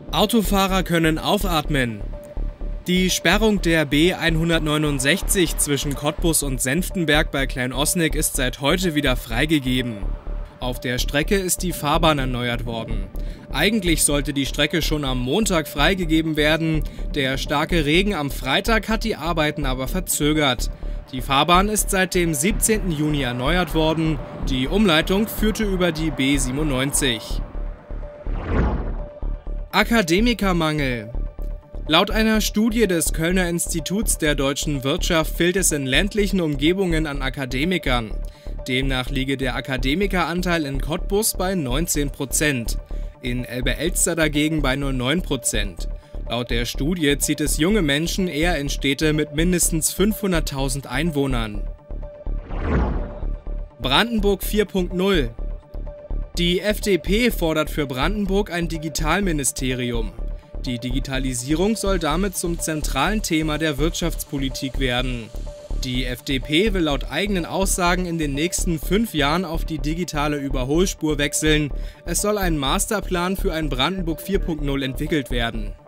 Autofahrer können aufatmen. Die Sperrung der B 169 zwischen Cottbus und Senftenberg bei Klein-Osnig ist seit heute wieder freigegeben. Auf der Strecke ist die Fahrbahn erneuert worden. Eigentlich sollte die Strecke schon am Montag freigegeben werden. Der starke Regen am Freitag hat die Arbeiten aber verzögert. Die Fahrbahn ist seit dem 17. Juni erneuert worden. Die Umleitung führte über die B 97. Akademikermangel. Laut einer Studie des Kölner Instituts der deutschen Wirtschaft fehlt es in ländlichen Umgebungen an Akademikern. Demnach liege der Akademikeranteil in Cottbus bei 19%, in Elbe-Elster dagegen bei nur 9%. Laut der Studie zieht es junge Menschen eher in Städte mit mindestens 500.000 Einwohnern. Brandenburg 4.0. Die FDP fordert für Brandenburg ein Digitalministerium. Die Digitalisierung soll damit zum zentralen Thema der Wirtschaftspolitik werden. Die FDP will laut eigenen Aussagen in den nächsten 5 Jahren auf die digitale Überholspur wechseln. Es soll ein Masterplan für ein Brandenburg 4.0 entwickelt werden.